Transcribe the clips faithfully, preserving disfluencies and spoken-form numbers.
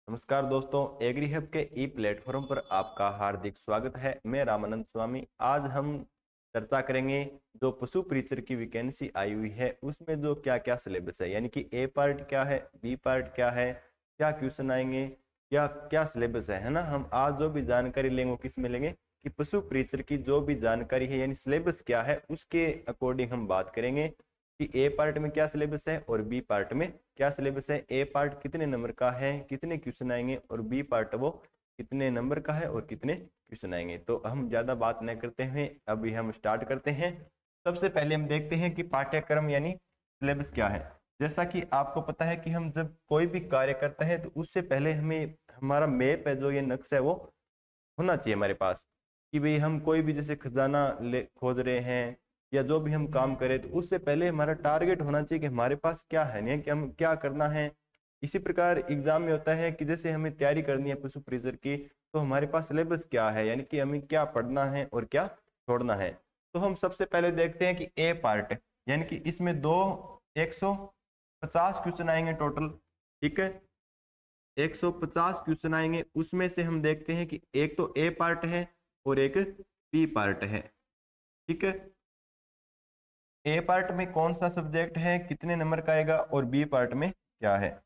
नमस्कार दोस्तों, agree hub के ई प्लेटफॉर्म पर आपका हार्दिक स्वागत है। मैं रामानंद स्वामी। आज हम चर्चा करेंगे जो पशु परीक्षर की वैकेंसी आई हुई है उसमें जो क्या क्या सिलेबस है, यानी कि ए पार्ट क्या है, बी पार्ट क्या है, क्या क्वेश्चन आएंगे, क्या क्या सिलेबस है है ना। हम आज जो भी जानकारी लेंगे वो किस में लेंगे कि पशु परीक्षर की जो भी जानकारी है यानी सिलेबस क्या है उसके अकॉर्डिंग हम बात करेंगे कि ए पार्ट में क्या सिलेबस है और बी पार्ट में क्या सिलेबस है। ए पार्ट कितने नंबर का है, कितने क्वेश्चन आएंगे, और बी पार्ट वो कितने नंबर का है और कितने क्वेश्चन आएंगे। तो हम ज्यादा बात न करते हुए अभी हम स्टार्ट करते हैं। सबसे पहले हम देखते हैं कि पाठ्यक्रम यानी सिलेबस क्या है। जैसा कि आपको पता है कि हम जब कोई भी कार्य करते हैं तो उससे पहले हमें हमारा मैप है, जो ये नक्शा है वो होना चाहिए हमारे पास, कि भाई हम कोई भी जैसे खजाना ले खोज रहे हैं या जो भी हम काम करें तो उससे पहले हमारा टारगेट होना चाहिए कि हमारे पास क्या है, नहीं कि हम क्या करना है। इसी प्रकार एग्जाम में होता है कि जैसे हमें तैयारी करनी है पशु परीक्षर की, तो हमारे पास सिलेबस क्या है, यानी कि हमें क्या पढ़ना है और क्या छोड़ना है। तो हम सबसे पहले देखते हैं कि ए पार्ट, यानी कि इसमें दो एक सौ पचास क्वेश्चन आएंगे टोटल। ठीक है, एक सौ पचास क्वेश्चन आएंगे। उसमें से हम देखते हैं कि एक तो ए पार्ट है और एक बी पार्ट है। ठीक है, ए पार्ट में कौन सा सब्जेक्ट है, कितने नंबर का आएगा, और बी पार्ट में क्या है।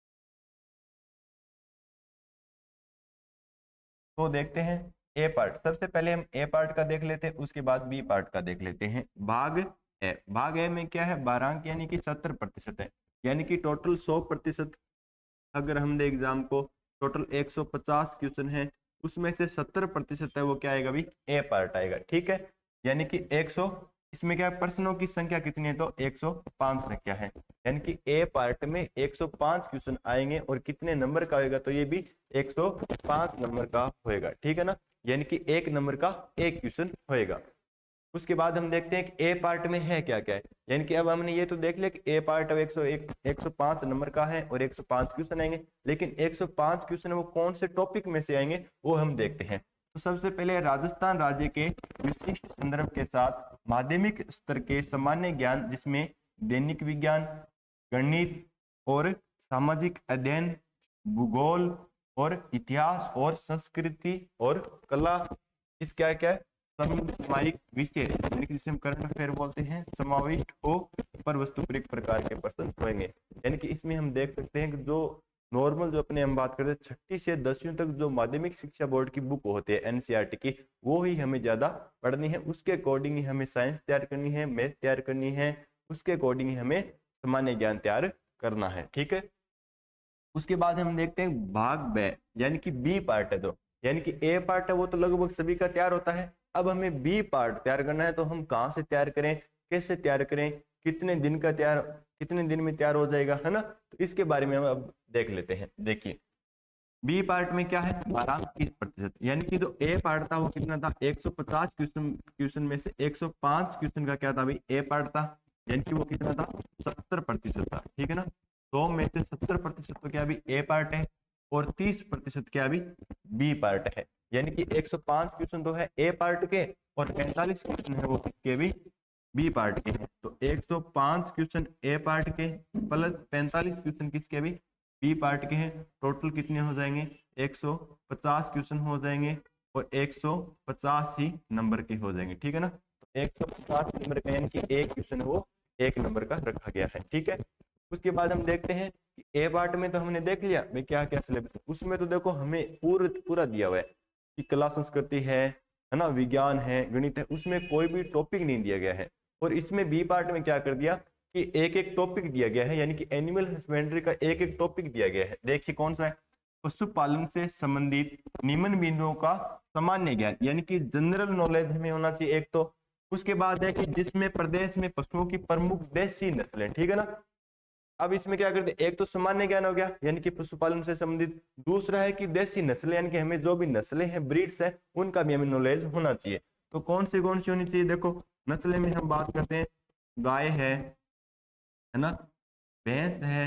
तो देखते हैं ए पार्ट। सबसे पहले हम ए पार्ट का देख लेते हैं, उसके बाद बी पार्ट का देख लेते हैं। भाग ए, भाग ए में क्या है, बारह अंक यानी कि सत्तर प्रतिशत है, यानी कि टोटल सौ प्रतिशत। अगर हमने एग्जाम को टोटल एक सौ पचास क्वेश्चन है उसमें से सत्तर प्रतिशत है वो क्या आएगा भी, ए पार्ट आएगा। ठीक है, यानी कि एक सौ, इसमें क्या है, प्रश्नों की संख्या कितनी है, तो एक सौ पाँच संख्या है, यानी कि ए पार्ट में एक सौ पाँच क्वेश्चन आएंगे और कितने नंबर का होगा, तो ये भी एक सौ पाँच नंबर का होएगा। ठीक है ना, यानी कि एक नंबर का एक क्वेश्चन होएगा। उसके बाद हम देखते हैं कि ए पार्ट में है क्या क्या है, यानी कि अब हमने ये तो देख लिया कि ए पार्ट अब एक सौ एक एक सौ पाँच नंबर का है और एक सौ पाँच क्वेश्चन आएंगे, लेकिन एक सौ पाँच क्वेश्चन वो कौन से टॉपिक में से आएंगे वो हम देखते हैं। तो सबसे पहले राजस्थान राज्य के विशिष्ट संदर्भ के साथ माध्यमिक स्तर के सामान्य ज्ञान, जिसमें दैनिक विज्ञान, गणित और सामाजिक अध्ययन, भूगोल और इतिहास और संस्कृति और कला, इस क्या क्या है, सामायिक विषय यानी कि जिसे हम करंट अफेयर बोलते हैं, समाविष्ट हो पर वस्तुपरक प्रकार के प्रश्न होंगे। यानी कि इसमें हम देख सकते हैं कि जो नॉर्मल जो अपने हम बात करते हैं छठी से दसवीं तक जो माध्यमिक शिक्षा बोर्ड की बुक होती है एनसीईआरटी की, वो ही हमें ज्यादा पढ़नी है। उसके अकॉर्डिंग ही हमें साइंस तैयार करनी है, मैथ तैयार करनी है, उसके अकॉर्डिंग ही हमें सामान्य ज्ञान तैयार करना है। ठीक है, उसके बाद हम देखते हैं भाग बे, यानी कि बी पार्ट है। तो यानी कि ए पार्ट है वो तो लगभग सभी का तैयार होता है, अब हमें बी पार्ट तैयार करना है। तो हम कहाँ से तैयार करें, कैसे तैयार करें, कितने दिन का तैयार, कितने दिन में तैयार हो जाएगा, है ना। तो इसके बारे में हम अब देख लेते हैं। देखिए बी पार्ट में क्या है, बारह प्रतिशत, यानी कि जो ए पार्ट था वो कितना था, एक सौ पचास क्वेश्चन क्वेश्चन में से एक सौ पाँच क्वेश्चन का क्या था भाई, ए पार्ट था, यानी कि वो कितना था, सत्तर प्रतिशत था। ठीक है ना, सौ में से सत्तर प्रतिशत तो क्या भी ए पार्ट है और तीस प्रतिशत क्या भी बी पार्ट है। यानी कि एक सौ पाँच क्वेश्चन तो है ए पार्ट के और पैंतालीस क्वेश्चन है वो किसके भी, बी पार्ट के हैं। तो एक सौ पाँच क्वेश्चन ए पार्ट के प्लस पैंतालीस क्वेश्चन किसके भी, बी पार्ट के हैं। टोटल कितने हो जाएंगे, एक सौ पचास क्वेश्चन हो जाएंगे और एक सौ पचास ही नंबर के हो जाएंगे। ठीक है ना, तो एक सौ पचास नंबर का यानी कि एक क्वेश्चन वो एक नंबर का रखा गया है। ठीक है, उसके बाद हम देखते हैं कि ए पार्ट में तो हमने देख लिया भाई क्या क्या सिलेबस, उसमें तो देखो हमें पूरा पूरा दिया हुआ है कि कला संस्कृति है है ना, विज्ञान है, गणित है, उसमें कोई भी टॉपिक नहीं दिया गया है। और इसमें बी पार्ट में क्या कर दिया कि एक एक टॉपिक दिया गया है, यानी कि एनिमल हस्बेंड्री का एक एक टॉपिक दिया गया है। देखिए कौन सा है, पशुपालन से संबंधित निम्न बिंदुओं का सामान्य ज्ञान, यानी कि जनरल नॉलेज हमें होना चाहिए एक तो। उसके बाद है कि जिसमें प्रदेश में पशुओं की प्रमुख देशी नस्लें, ठीक है ना। अब इसमें क्या करते हैं, एक तो सामान्य ज्ञान हो गया यानी कि पशुपालन से संबंधित, दूसरा है कि देशी नस्लें यानी कि हमें जो भी नस्लें हैं, ब्रीड्स है, उनका भी हमें नॉलेज होना चाहिए। तो कौन सी कौन सी होनी चाहिए, देखो नस्लें में हम बात करते हैं, गाय है है ना, भैंस है,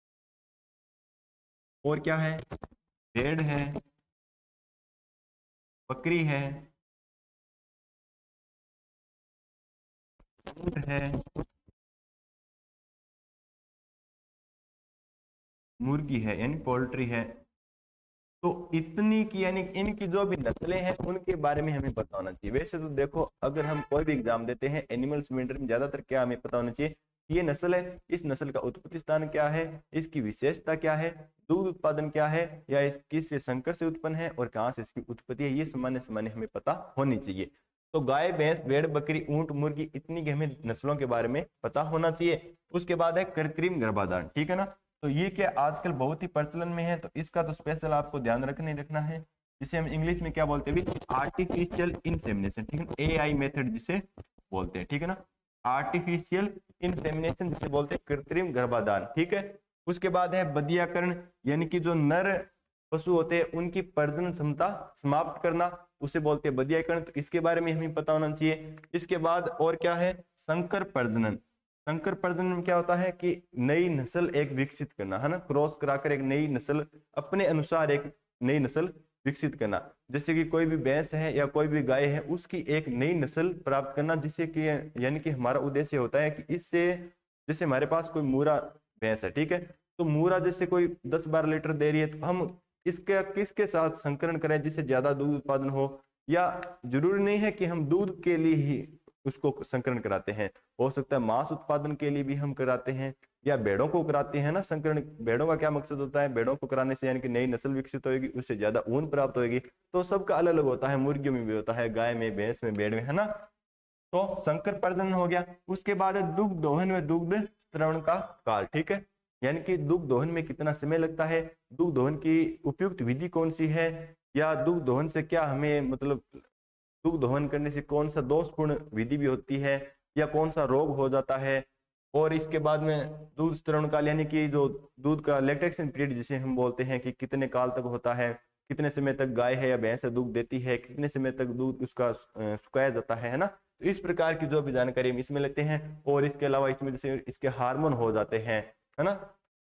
और क्या है, भेड़ है, बकरी है, ऊंट है, मुर्गी है यानी पोल्ट्री है, तो इतनी की यानी इनकी जो भी नस्लें हैं उनके बारे में हमें पता होना चाहिए। वैसे तो देखो अगर हम कोई भी एग्जाम देते हैं एनिमल हस्बेंड्री में ज्यादातर क्या हमें पता होना चाहिए, ये नस्ल है, इस नस्ल का उत्पत्ति स्थान क्या है, इसकी विशेषता क्या है, दूध उत्पादन क्या है, या इस किस संकर से उत्पन्न है और कहाँ से इसकी उत्पत्ति है, ये सामान्य सामान्य हमें पता होनी चाहिए। तो गाय भैंस भेड़ बकरी ऊंट मुर्गी इतनी की हमें नस्लों के बारे में पता होना चाहिए। उसके बाद है कृत्रिम गर्भाधान, ठीक है ना। तो ये क्या आजकल बहुत ही प्रचलन में है, तो इसका तो स्पेशल आपको ध्यान रखने रखना है, जिसे हम इंग्लिश में क्या बोलते हैं, आर्टिफिशियल इंसेमिनेशन, ठीक है, ए आई मेथड जिसे बोलते हैं, ठीक है ना, आर्टिफिशियल इंसेमिनेशन जिसे बोलते हैं कृत्रिम गर्भाधान, ठीक है। उसके बाद है बधियाकरण, यानी कि जो नर पशु होते हैं उनकी प्रजनन क्षमता समाप्त करना, उसे बोलते हैं बधियाकरण, तो इसके बारे में हमें पता होना चाहिए। इसके बाद और क्या है, संकर प्रजनन। संकर प्रजनन में क्या होता है कि नई नस्ल एक विकसित करना, है ना, क्रॉस कराकर एक नई नस्ल अपने अनुसार एक नई नस्ल विकसित करना, जैसे कि कोई भी भैंस है या कोई भी गाय है उसकी एक नई नस्ल प्राप्त करना, जिससे कि यानी कि हमारा उद्देश्य होता है कि इससे, जैसे हमारे पास कोई मूरा भैंस है, ठीक है, तो मूरा जैसे कोई दस बारह लीटर दे रही है, तो हम इसके किसके साथ संकरण करें जिससे ज्यादा दूध उत्पादन हो, या जरूरी नहीं है कि हम दूध के लिए ही उसको संकरण कराते हैं, हो सकता है मांस उत्पादन के लिए भी हम कराते हैं, या भेड़ों को कराते हैं ना संकरण। भेड़ों का क्या मकसद होता है, भेड़ों को कराने से यानी कि नई नस्ल विकसित होगी, उससे ज्यादा ऊन प्राप्त होगी, तो सबका अलग अलग होता है, मुर्गियों में भी होता है, गाय में, भैंस में, भेड़ में, है ना। तो संकर प्रजनन हो गया। उसके बाद है दुग्ध दोहन में दुग्ध श्रवण का काल, ठीक है, यानी कि दुग्ध दोहन में कितना समय लगता है, दुग्ध दोहन की उपयुक्त विधि कौन सी है, या दुग्ध दोहन से क्या हमें मतलब दुग्ध दोहन करने से कौन सा दोषपूर्ण विधि भी होती है, या कौन सा रोग हो जाता है। और इसके बाद में दूध स्तरण काल, यानी कि जो दूध का लैक्टेशन पीरियड जिसे हम बोलते हैं कि कितने काल तक होता है, कितने समय तक गाय है या भैंस है दूध देती है, कितने समय तक दूध उसका सुखाया जाता है, है ना। तो इस प्रकार की जो भी जानकारी हम इसमें लेते हैं, और इसके अलावा इसमें जैसे इसके हार्मोन हो जाते हैं, है ना।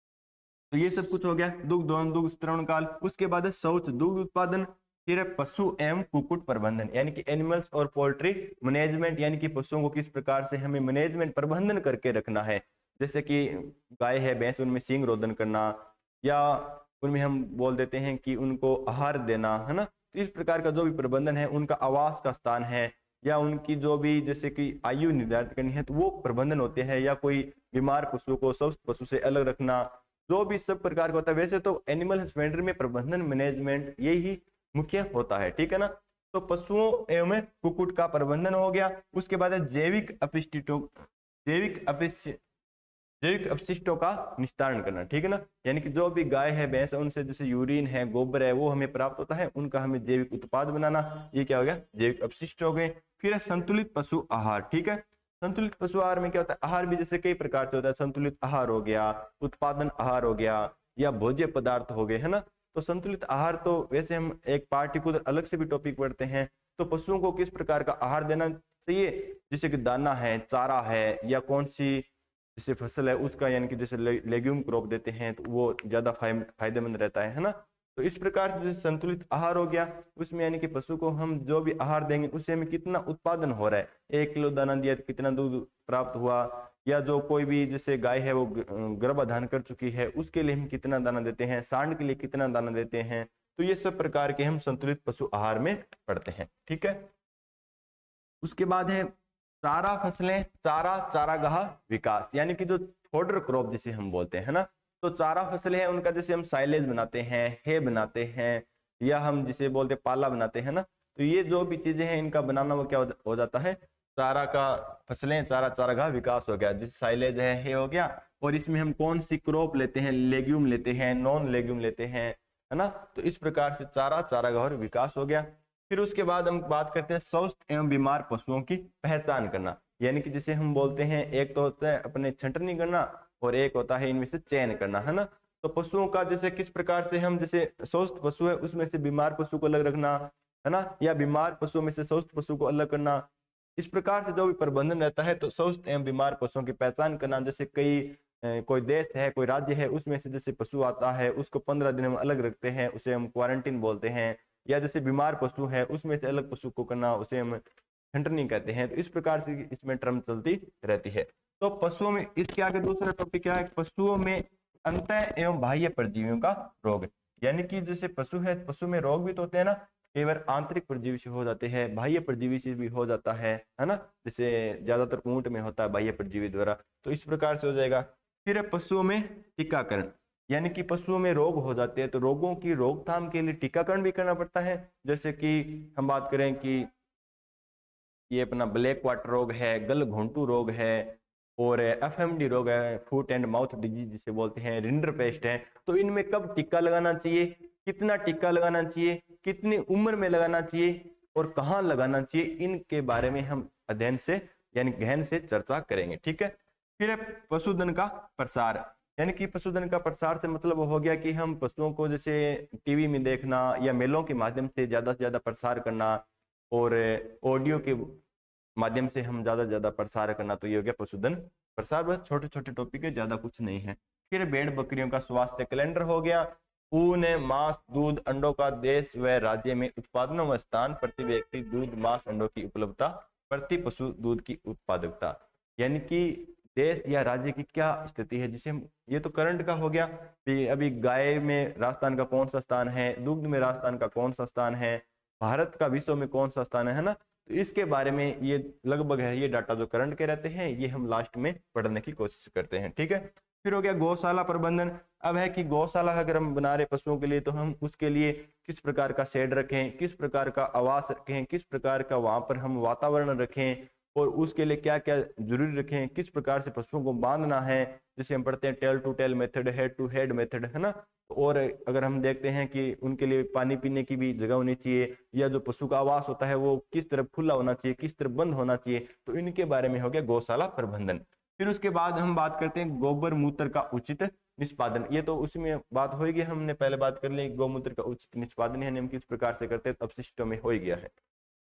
तो ये सब कुछ हो गया दुग्ध दोहन दुग्ध स्तरण काल। उसके बाद है शौच दुग्ध उत्पादन, फिर पशु एवं कुक्कुट प्रबंधन, यानी कि एनिमल्स और पोल्ट्री मैनेजमेंट, यानी कि पशुओं को किस प्रकार से हमें मैनेजमेंट प्रबंधन करके रखना है, जैसे कि गाय है भैंस उनमें सींग रोधन करना, या उनमें हम बोल देते हैं कि उनको आहार देना, है ना। तो इस प्रकार का जो भी प्रबंधन है, उनका आवास का स्थान है, या उनकी जो भी जैसे कि आयु निर्धारित करनी है, तो वो प्रबंधन होते हैं, या कोई बीमार पशु को स्वस्थ पशु से अलग रखना, जो भी सब प्रकार का होता है। वैसे तो एनिमल हस्बेंड्री में प्रबंधन मैनेजमेंट यही मुख्य होता है, ठीक है ना। तो पशुओं एवं कुक्कुट का प्रबंधन हो गया। उसके बाद है जैविक अपशिष्टों जैविक अपशिष्ट जैविक अपशिष्टों का निस्तारण करना, ठीक है ना, यानी कि जो भी गाय है भैंस है उनसे जैसे यूरिन है गोबर है वो हमें प्राप्त होता है, उनका हमें जैविक उत्पाद बनाना, ये क्या हो गया, जैविक अपशिष्ट हो गए। फिर है संतुलित पशु आहार, ठीक है। संतुलित पशु आहार में क्या होता है, आहार भी जैसे कई प्रकार से होता है, संतुलित आहार हो गया, उत्पादन आहार हो गया, या भोज्य पदार्थ हो गए, है ना। तो संतुलित आहार तो वैसे हम एक पार्टिकुलर अलग से भी टॉपिक पढ़ते हैं। तो पशुओं को किस प्रकार का आहार देना चाहिए, जैसे कि दाना है, चारा है, या कौन सी जैसे फसल है उसका, यानी कि जैसे ले, लेग्यूम क्रॉप देते हैं तो वो ज्यादा फायदेमंद रहता है है ना। तो इस प्रकार से जैसे संतुलित आहार हो गया, उसमें यानी कि पशु को हम जो भी आहार देंगे उससे हमें कितना उत्पादन हो रहा है, एक किलो दाना दिया तो कितना दूध प्राप्त हुआ, या जो कोई भी जैसे गाय है वो गर्भाधान कर चुकी है उसके लिए हम कितना दाना देते हैं, सांड के लिए कितना दाना देते हैं। तो ये सब प्रकार के हम संतुलित पशु आहार में पढ़ते हैं, ठीक है। उसके बाद है चारा फसलें, चारा चारागाह विकास, यानी कि जो फोडर क्रॉप जिसे हम बोलते हैं ना। तो चारा फसलें हैं उनका जैसे हम साइलेज बनाते हैं, हे बनाते हैं, या हम जिसे बोलते हैं पाला बनाते हैं ना। तो ये जो भी चीजें हैं इनका बनाना वो क्या हो जाता है, चारा का फसलें, चारा चारागाह विकास हो गया, जैसे साइलेज है, हे हो गया। और इसमें हम कौन सी क्रॉप लेते हैं, लेग्यूम लेते हैं, नॉन लेग्यूम लेते हैं, है ना। तो इस प्रकार से चारा चारागाह विकास हो गया। फिर उसके बाद हम बात करते हैं स्वस्थ एवं बीमार पशुओं की पहचान करना, यानी कि जिसे हम बोलते हैं एक तो होता है अपने छंटनी करना और एक होता है इनमें से चयन करना, है ना। तो पशुओं का जैसे किस प्रकार से हम जैसे स्वस्थ पशु है उसमें से बीमार पशु को अलग रखना, है ना, या बीमार पशुओं में से स्वस्थ पशु को अलग करना, इस प्रकार से जो भी प्रबंधन रहता है। तो स्वस्थ एवं बीमार पशुओं की पहचान करना, जैसे कई कोई देश है, कोई राज्य है, उसमें से जैसे पशु आता है उसको पंद्रह दिन हम अलग रखते हैं, उसे हम क्वारंटीन बोलते हैं, या जैसे बीमार पशु है उसमें से अलग पशु को करना, उसे हम छंटनी कहते हैं। तो इस प्रकार से इसमें टर्म चलती रहती है। तो पशुओं में इसके आगे दूसरा टॉपिक क्या है, पशुओं में अंतः एवं बाह्य परजीवियों का रोग, यानी कि जैसे पशु है, पशु में रोग भी तो होते हैं ना, कई बार आंतरिक परजीवी से हो जाते हैं, बाह्य परजीवी से भी हो जाता है है ना, जैसे ज्यादातर ऊंट में होता है बाह्य परजीवी द्वारा, तो इस प्रकार से हो जाएगा। फिर है पशुओं में टीकाकरण, यानी कि पशुओं में रोग हो जाते हैं तो रोगों की रोकथाम के लिए टीकाकरण भी करना पड़ता है। जैसे कि हम बात करें कि ये अपना ब्लैक वाटर रोग है, गल घोंटू रोग है, और एफएमडी रोग है, फुट एंड माउथ डिजीज जिसे बोलते हैं, रिंडर पेस्ट है, तो इनमें कब टीका लगाना चाहिए, कितना टीका लगाना चाहिए, कितनी उम्र में लगाना चाहिए और कहाँ लगाना चाहिए, इनके बारे में हम अध्ययन से यानी गहन से चर्चा करेंगे। ठीक है। फिर है पशुधन का प्रसार, यानी कि पशुधन का प्रसार से मतलब हो गया कि हम पशुओं को जैसे टीवी में देखना या मेलों के माध्यम से ज्यादा से ज्यादा प्रसार करना, और ऑडियो के माध्यम से हम ज्यादा से ज्यादा प्रसार करना, तो ये हो गया पशुधन प्रसार। बस छोटे छोटे टॉपिक है, ज्यादा कुछ नहीं है। फिर भेड़ बकरियों का स्वास्थ्य कैलेंडर हो गया, ऊन, मांस, दूध, अंडों का देश व राज्य में उत्पादनों व स्थान, प्रति व्यक्ति दूध, मांस, अंडों की उपलब्धता, प्रति पशु दूध की उत्पादकता, यानी कि देश या राज्य की क्या स्थिति है, जिसे हम, ये तो करंट का हो गया कि अभी गाय में राजस्थान का कौन सा स्थान है, दुग्ध में राजस्थान का कौन सा स्थान है, भारत का विश्व में कौन सा स्थान है है ना, तो इसके बारे में ये लगभग है, ये डाटा जो करंट के रहते हैं ये हम लास्ट में पढ़ने की कोशिश करते हैं। ठीक है। फिर हो गया गौशाला प्रबंधन। अब है कि गौशाला अगर हम बना रहे पशुओं के लिए, तो हम उसके लिए किस प्रकार का शेड रखें, किस प्रकार का आवास रखें, किस प्रकार का वहां पर हम वातावरण रखें, और उसके लिए क्या क्या जरूरी रखें, किस प्रकार से पशुओं को बांधना है, जैसे हम पढ़ते हैं tail to tail method, head to head method, है ना। और अगर हम देखते हैं कि उनके लिए पानी पीने की भी जगह होनी चाहिए, या जो पशु का आवास होता है वो किस तरफ खुला होना चाहिए, किस तरफ बंद होना चाहिए, तो इनके बारे में हो गया गौशाला प्रबंधन। फिर उसके बाद हम बात करते हैं गोबर मूत्र का उचित निष्पादन, ये तो उसमें बात होगी, हमने पहले बात कर ली गौमूत्र का उचित निष्पादन है, हम किस प्रकार से करते हैं, अपशिष्टों में हो गया है।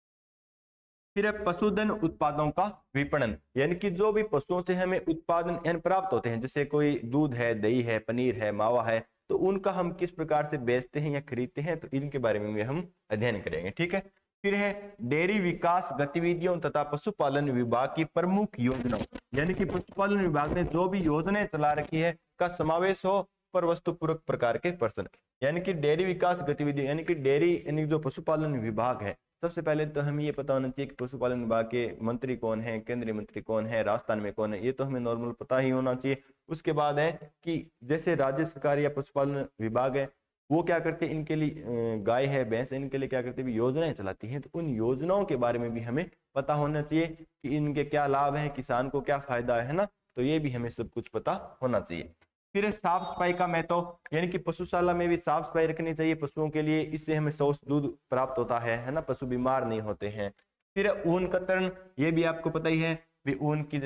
फिर है पशुधन उत्पादों का विपणन, यानी कि जो भी पशुओं से हमें उत्पादन प्राप्त होते हैं, जैसे कोई दूध है, दही है, पनीर है, मावा है, तो उनका हम किस प्रकार से बेचते हैं या खरीदते हैं, तो इनके बारे में भी हम अध्ययन करेंगे। ठीक है। फिर है डेयरी विकास गतिविधियों तथा पशुपालन विभाग की प्रमुख योजनाओं, यानी कि पशुपालन विभाग ने जो भी योजनाएं चला रखी है का समावेश हो पर वस्तुपूर्वक प्रकार के प्रश्न, यानी कि डेयरी विकास गतिविधि, यानी कि डेयरी यानी जो पशुपालन विभाग है, सबसे पहले तो हमें ये पता होना चाहिए कि पशुपालन विभाग के मंत्री कौन है, केंद्रीय मंत्री कौन है, राजस्थान में कौन है, ये तो हमें नॉर्मल पता ही होना चाहिए। उसके बाद है कि जैसे राज्य सरकार या पशुपालन विभाग है, वो क्या करते हैं, इनके लिए गाय है, भैंस है, इनके लिए क्या करते हैं, योजनाएं चलाती हैं, तो उन योजनाओं के बारे में भी हमें पता होना चाहिए कि इनके क्या लाभ है, किसान को क्या फायदा है ना, तो ये भी हमें सब कुछ पता होना चाहिए। फिर है साफ सफाई का महत्व, यानी कि पशुशाला में भी साफ सफाई रखनी चाहिए पशुओं के लिए, इससे हमें स्वस्थ दूध प्राप्त होता है है ना, पशु बीमार नहीं होते हैं। फिर है ऊन कतरन, ये भी आपको पता ही है भी ऊन की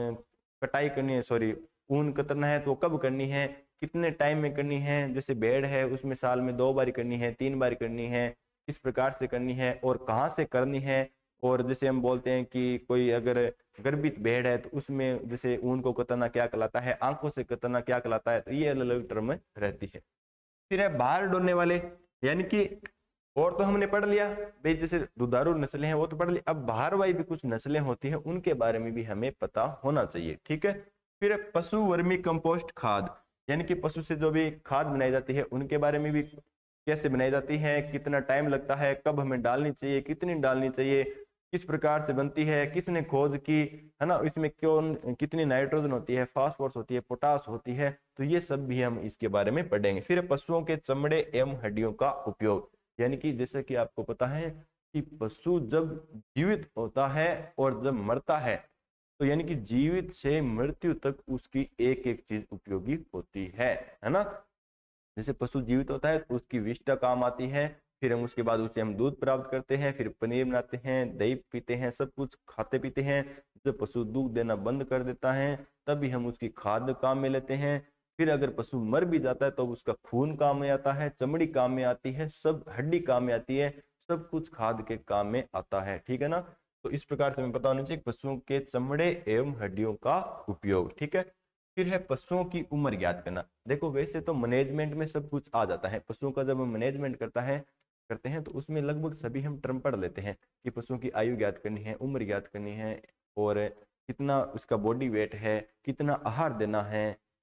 कटाई करनी है, सॉरी ऊन कतरना है तो कब करनी है, कितने टाइम में करनी है, जैसे भेड़ है उसमें साल में दो बार करनी है, तीन बार करनी है, किस प्रकार से करनी है और कहाँ से करनी है, और जैसे हम बोलते हैं कि कोई अगर गर्भित भेड़ है तो उसमें जैसे ऊन को कतरना क्या कहलाता है, आंखों से कतरना क्या कहलाता है, तो ये अलग अलग टर्म में रहती है। फिर है बाहर डोलने वाले, यानी कि और तो हमने पढ़ लिया भाई जैसे दुधारू नस्लें हैं वो तो पढ़ लिया, अब बाहर वाली भी कुछ नस्लें होती हैं उनके बारे में भी हमें पता होना चाहिए। ठीक है। फिर पशु वर्मी कंपोस्ट खाद, यानी कि पशु से जो भी खाद बनाई जाती है उनके बारे में भी, कैसे बनाई जाती है, कितना टाइम लगता है, कब हमें डालनी चाहिए, कितनी डालनी चाहिए, किस प्रकार से बनती है, किसने खोज की, है ना, इसमें कौन कितनी नाइट्रोजन होती है, फास्फोरस होती है, पोटास होती है, तो ये सब भी हम इसके बारे में पढ़ेंगे। फिर पशुओं के चमड़े एवं हड्डियों का उपयोग, यानी कि जैसे कि आपको पता है कि पशु जब जीवित होता है और जब मरता है, तो यानी कि जीवित से मृत्यु तक उसकी एक एक चीज उपयोगी होती है है ना। जैसे पशु जीवित होता है तो उसकी विष्ठा काम आती है, फिर हम उसके बाद उससे हम दूध प्राप्त करते हैं, फिर पनीर बनाते हैं, दही पीते हैं, सब कुछ खाते पीते हैं। जब पशु दूध देना बंद कर देता है तभी हम उसकी खाद काम में लेते हैं। फिर अगर पशु मर भी जाता है तो उसका खून काम में आता है, चमड़ी काम में आती है, सब हड्डी काम में आती है, सब कुछ खाद के काम में आता है। ठीक है ना। तो इस प्रकार से हमें पता होना चाहिए पशुओं के चमड़े एवं हड्डियों का उपयोग। ठीक है। फिर है पशुओं की उम्र ज्ञात करना। देखो वैसे तो मैनेजमेंट में सब कुछ आ जाता है, पशुओं का जब हम मैनेजमेंट करता है करते हैं तो उसमें लगभग सभी हम टर्म पढ़ लेते हैं कि पशुओं की आयु ज्ञात करनी है, उम्र ज्ञात करनी है, और कितना उसका बॉडी वेट है, कितना आहार देना है,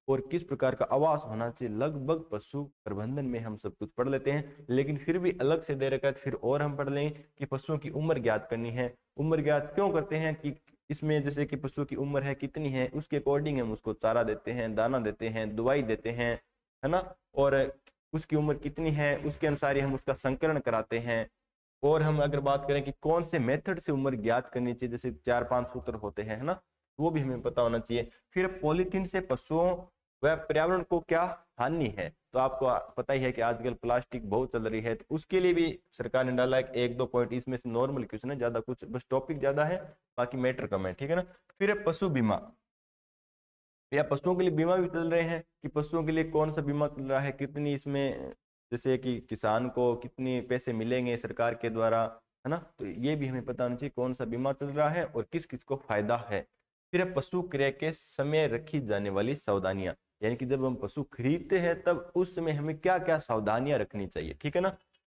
और किस प्रकार का आवास होना चाहिए, लगभग पशु प्रबंधन में हम सब कुछ पढ़ लेते हैं। लेकिन फिर भी अलग से दे रखा है, फिर और हम पढ़ लेंगे कि पशुओं की उम्र ज्ञात करनी है। उम्र ज्ञात क्यों करते हैं कि इसमें जैसे कि पशु की उम्र है कितनी है, उसके अकॉर्डिंग हम उसको चारा देते हैं, दाना देते हैं, दवाई देते हैं, है ना। और उसकी उम्र कितनी है उसके अनुसार ही हम उसका संकरण कराते हैं। और हम अगर बात करें कि कौन से मेथड से उम्र ज्ञात करनी चाहिए, जैसे चार पांच सूत्र होते हैं, है ना, वो भी हमें पता होना चाहिए। फिर पॉलीथीन से पशुओं व पर्यावरण को क्या हानि है, तो आपको पता ही है कि आजकल प्लास्टिक बहुत चल रही है, तो उसके लिए भी सरकार ने डाला है एक दो पॉइंट, इसमें से नॉर्मल क्वेश्चन है, ज्यादा कुछ बस टॉपिक ज्यादा है, बाकी मैटर कम है, ठीक है ना। फिर पशु बीमा, या पशुओं के लिए बीमा भी चल रहे हैं कि पशुओं के लिए कौन सा बीमा चल रहा है, कितनी इसमें जैसे कि किसान को कितने पैसे मिलेंगे सरकार के द्वारा, है ना, तो ये भी हमें पता होना चाहिए कौन सा बीमा चल रहा है और किस किस को फायदा है। फिर है पशु क्रय के समय रखी जाने वाली सावधानियां, यानी कि जब हम पशु खरीदते हैं तब उस समय हमें क्या क्या सावधानियां रखनी चाहिए, ठीक है ना।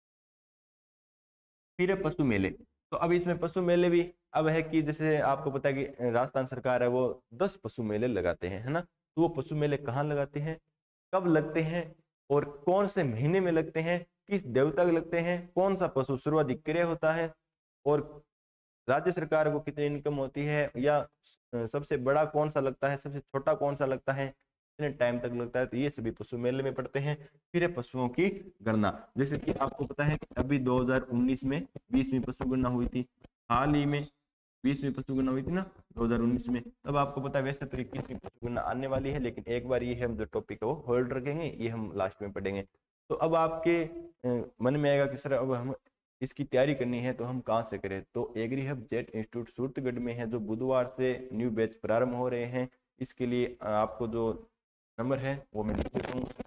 फिर है पशु मेले, तो अब इसमें पशु मेले भी अब है कि जैसे आपको पता है कि राजस्थान सरकार है वो दस पशु मेले लगाते हैं, है ना। तो वो पशु मेले कहाँ लगाते हैं, कब लगते हैं, और कौन से महीने में लगते हैं, किस देवता के लगते हैं, कौन सा पशु सर्वाधिक क्रय होता है, और राज्य सरकार को कितनी इनकम होती है, या सबसे बड़ा कौन सा लगता है, सबसे छोटा कौन सा लगता है, कितने टाइम तक लगता है, तो ये सभी पशु मेले में पढ़ते हैं। फिर है पशुओं की गणना, जैसे कि आपको पता है कि अभी दो हज़ार उन्नीस में बीसवीं पशु गणना हुई थी, हाल ही में बीसवीं पशु गणना हुई थी ना दो हज़ार उन्नीस में। तब आपको पता है वैसे तो इक्कीसवीं पशु गणना आने वाली है, लेकिन एक बार ये हम जो टॉपिक है वो होल्ड रखेंगे, ये हम लास्ट में पढ़ेंगे। तो अब आपके मन में आएगा कि सर अब हम इसकी तैयारी करनी है तो हम कहाँ से करें, तो agri hub jet institute Suratgarh में है, जो बुधवार से न्यू बैच प्रारंभ हो रहे हैं। इसके लिए आपको जो नंबर है वो मैं लिख देता हूँ।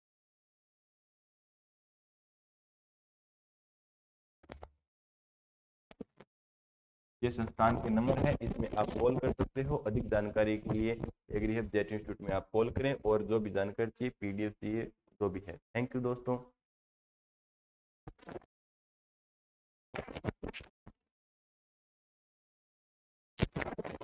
ये संस्थान के नंबर है, इसमें आप कॉल कर सकते हो। अधिक जानकारी के लिए एग्री हब जेट इंस्टीट्यूट में आप कॉल करें, और जो भी जानकारी चाहिए, पीडीएफ चाहिए, जो भी है। थैंक यू दोस्तों।